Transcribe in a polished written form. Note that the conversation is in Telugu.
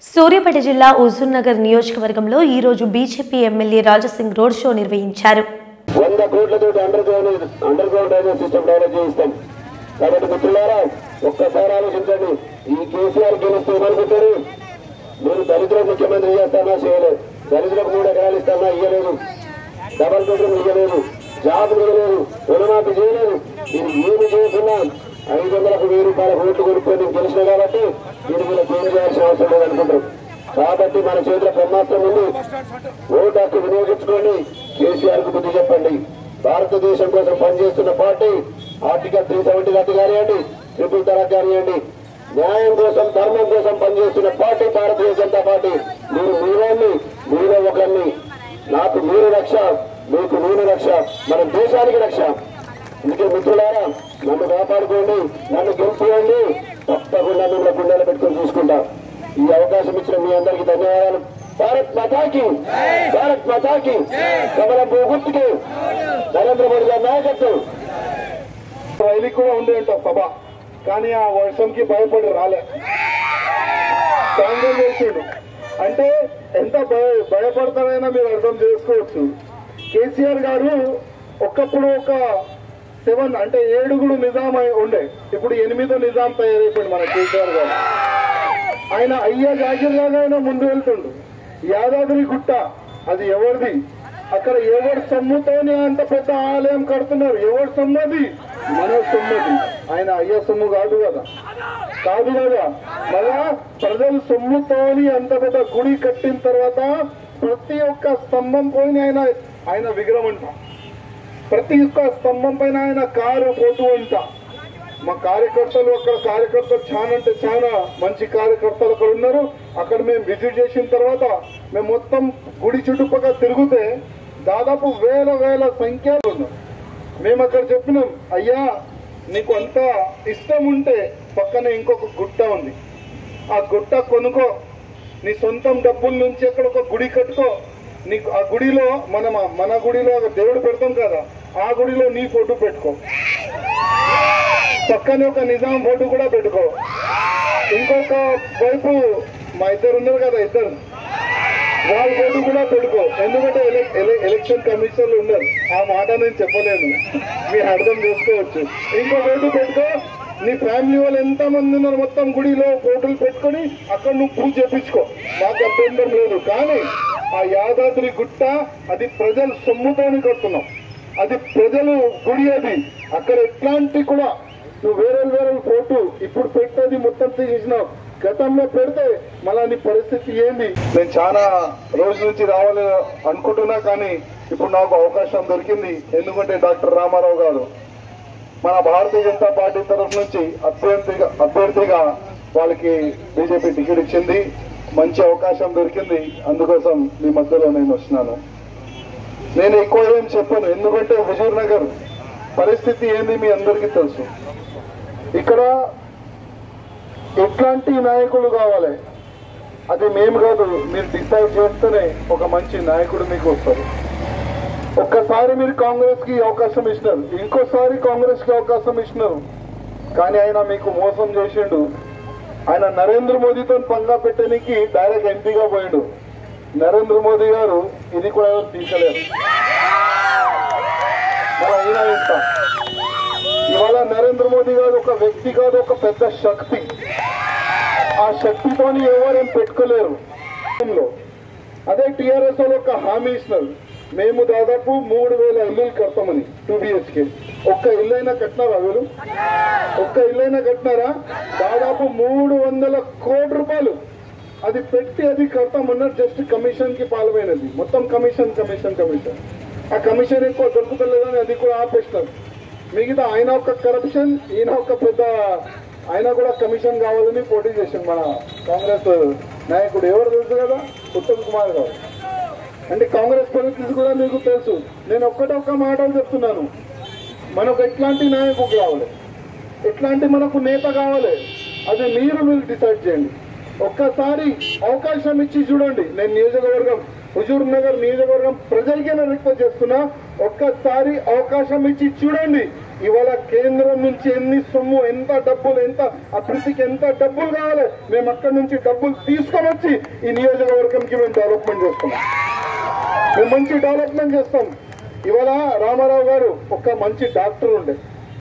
సూర్యాపేట జిల్లా హుజూర్ నగర్ నియోజకవర్గంలో ఈ రోజు BJP MLA Raja Singh road show నిర్వహించారు. 100 కోట్లతో underground drainage system develop చేయిస్తాం. కాబట్టి మిత్రులారా ఒక్కసారి ఆలోచించండి. ఈ కేసీఆర్ గెలిస్తే ఏమనుకుంటారు? మీరు దళితులకు ముఖ్యమంత్రి చేస్తానా చేయలేదు, దళితులకు 3 ఎకరాలు ఇస్తానా ఇవ్వలేదు, డబల్ బెడ్రూమ్ ఇవ్వలేదు, జాబ్ ఇవ్వలేదు, రుణమాఫీ చేయలేదు. మీరు ఏమి చేస్తున్నా 500కు 1000 రూపాయల ఓట్లు కొనుక్కొని గెలిచిన కాబట్టి మీరు చేంజ్ చేయాల్సిన అవసరం లేదనుకుంటారు. కాబట్టి మన చేతిలో బ్రహ్మాస్త్రం ఉంది. ఓటు హక్కు వినియోగించుకోండి. కేసీఆర్ కు బుద్ధి చెప్పండి. భారతదేశం కోసం పనిచేస్తున్న పార్టీ ఆర్టికల్ 370 రద్దు కానివ్వండి, ట్రిపుల్ తలాక్ కానివ్వండి, న్యాయం కోసం ధర్మం కోసం పనిచేస్తున్న పార్టీ భారతీయ జనతా పార్టీ. మీరు మీరాన్ని మీలో ఒకరిని, నాకు మీరు రక్ష, మీకు నేను రక్ష, మన దేశానికి రక్ష. అందుకే మిత్రులారా నన్ను కాపాడుకోండి, నన్ను గెలిపియండి. తప్పకుండా మిమ్మల్ని గుండెలు పెట్టుకొని చూసుకుంటా. ఈ అవకాశం ఇచ్చిన మీ అందరికీ ధన్యవాదాలు. భారత్ మాతాకి, భారత్ మాతాకి, కమలం గుర్తుకి, నరేంద్ర మోడీ గారి నాయకత్వం. రైలు కూడా ఉండే ఉంటాం సభ, కానీ ఆ వర్షంకి భయపడి రాలే. క్యాన్సిల్ చేసిండు అంటే ఎంత భయపడతారైనా మీరు అర్థం చేసుకోవచ్చు. కేసీఆర్ గారు ఒకప్పుడు ఒక 7 అంటే 7 నిజాం ఉండే, ఇప్పుడు 8వ నిజాం తయారైపోయింది మన కేసీఆర్ గారు. ఆయన అయ్యా జాగిర్లాగా ఆయన ముందు వెళ్తుండు. యాదాద్రి గుట్ట అది ఎవరిది? అక్కడ ఎవరి సొమ్ముతోనే అంత పెద్ద ఆలయం కడుతున్నారు. ఎవరి సొమ్మది? మన సొమ్మది. ఆయన అయ్యా సొమ్ము కాదు కదా, కాదు కదా. మళ్ళా ప్రజల సొమ్ముతోని అంత పెద్ద గుడి కట్టిన తర్వాత ప్రతి ఒక్క స్తంభం పైన ఆయన విగ్రహం అంట, ప్రతి ఒక్క స్తంభం పైన ఆయన కారు ఫోటో అంట. మా కార్యకర్తలు అక్కడ కార్యకర్తలు చాలా అంటే చాలా మంచి కార్యకర్తలు అక్కడ ఉన్నారు. అక్కడ మేము విజిట్ చేసిన తర్వాత మేము మొత్తం గుడి చుట్టుపక్కల తిరిగితే దాదాపు వేల సంఖ్యలో ఉన్నాం. మేము అక్కడ చెప్పినాం, అయ్యా నీకు అంత ఇష్టం ఉంటే పక్కనే ఇంకొక గుట్ట ఉంది, ఆ గుట్ట కొనుక్కో, నీ సొంతం డబ్బుల నుంచి అక్కడ ఒక గుడి కట్టుకో. నీకు ఆ గుడిలో మన గుడిలో దేవుడు పెడతాం కదా, ఆ గుడిలో నీ ఫోటో పెట్టుకో, పక్కనే ఒక నిజాం ఫోటో కూడా పెట్టుకో. ఇంకొక వైపు మా ఇద్దరు ఉన్నారు కదా, ఇద్దరు వాళ్ళ ఫోటో కూడా పెట్టుకో. ఎందుకంటే ఎలక్షన్ కమిషన్లు ఉన్నారు, ఆ మాట నేను చెప్పలేను, మీరు అర్థం చేసుకోవచ్చు. ఇంకో ఫోటో పెట్టుకో. నీ ఫ్యామిలీ వాళ్ళు ఎంతమంది ఉన్నారు మొత్తం గుడిలో ఫోటోలు పెట్టుకొని అక్కడ నువ్వు పూజ చేపించుకో, మాకు అభ్యంతరం లేదు. కానీ ఆ యాదాద్రి గుట్ట అది ప్రజలు సొమ్ముతోని కడుతున్నాం, అది ప్రజలు గుడి. అది అక్కడ ఎట్లాంటి కూడా నువ్వు వేరే ఫోటో ఇప్పుడు పెట్టేది మొత్తం తీసేసినావు. గతంలో పెడితే మళ్ళా నీ పరిస్థితి ఏంది? నేను చాలా రోజుల నుంచి రావాలని అనుకుంటున్నా, కానీ ఇప్పుడు నాకు అవకాశం దొరికింది. ఎందుకంటే డాక్టర్ రామారావు గారు మన భారతీయ జనతా పార్టీ తరఫు నుంచి అభ్యర్థిగా వాళ్ళకి బీజేపీ టికెట్ ఇచ్చింది. మంచి అవకాశం దొరికింది, అందుకోసం మీ మధ్యలో నేను వస్తున్నాను. నేను ఎక్కువ ఏం చెప్పను, ఎందుకంటే హుజూర్ నగర్ పరిస్థితి ఏంది మీ అందరికీ తెలుసు. ఇక్కడ ఎట్లాంటి నాయకులు కావాలి అది మేము కాదు, మీరు డిసైడ్ చేస్తేనే ఒక మంచి నాయకుడు మీకు వస్తారు. ఒక్కసారి మీరు కాంగ్రెస్ కి అవకాశం ఇచ్చినారు, ఇంకోసారి కాంగ్రెస్ కి అవకాశం ఇచ్చినారు, కానీ ఆయన మీకు మోసం చేసిండు. ఆయన నరేంద్ర మోదీతో పంగా పెట్టడానికి డైరెక్ట్ ఎంపీగా పోయిండు. నరేంద్ర మోదీ గారు ఇది కూడా ఎవరు తీసలేరు. ఇవాళ నరేంద్ర మోదీ గారు ఒక వ్యక్తి కాదు, ఒక పెద్ద శక్తి. ఆ శక్తితోని ఎవరేం పెట్టుకోలేరు. అదే టీఆర్ఎస్ వాళ్ళు ఒక హామీ ఇస్తున్నారు, మేము దాదాపు 3000 ఇల్లులు కడతామని, 2 BHK. ఒక్క ఇల్లైనా కట్టినారా? వీళ్ళు ఒక్క ఇల్లైనా కట్టినారా? దాదాపు 300 కోట్ల రూపాయలు అది పెట్టి అది కడతామన్నారు. జస్ట్ కమిషన్ కి పాల్పోయినది, మొత్తం కమిషన్. ఆ కమిషన్ ఎక్కువ దొరుకుతలేదని అది కూడా ఆపేస్తారు. మిగతా ఆయన ఒక కరప్షన్, ఈయన ఒక పెద్ద, ఆయన కూడా కమిషన్ కావాలని పోటీ చేసింది మన కాంగ్రెస్ నాయకుడు. ఎవరు తెలుసు కదా, ఉత్తమ్ కుమార్ గారు. అంటే కాంగ్రెస్ పరిస్థితి కూడా మీకు తెలుసు. నేను ఒక్క మాటలు చెప్తున్నాను, మనకు ఎట్లాంటి నాయకుడు కావాలి, ఎట్లాంటి మనకు నేత కావాలి, అది మీరు డిసైడ్ చేయండి. ఒక్కసారి అవకాశం ఇచ్చి చూడండి. నేను నియోజకవర్గం హుజూర్ నగర్ నియోజకవర్గం ప్రజలకే నేను రిక్వెస్ట్ చేస్తున్నా, ఒక్కసారి అవకాశం ఇచ్చి చూడండి. ఇవాళ కేంద్రం నుంచి ఎన్ని సొమ్ము, ఎంత డబ్బులు, ఎంత అభివృద్ధికి ఎంత డబ్బులు కావాలి, మేము అక్కడి నుంచి డబ్బులు తీసుకొని వచ్చి ఈ నియోజకవర్గంకి మేము డెవలప్మెంట్ చేస్తున్నాం. మేము మంచి డెవలప్మెంట్ చేస్తాం. ఇవాళ రామారావు గారు ఒక మంచి డాక్టర్ ఉండే,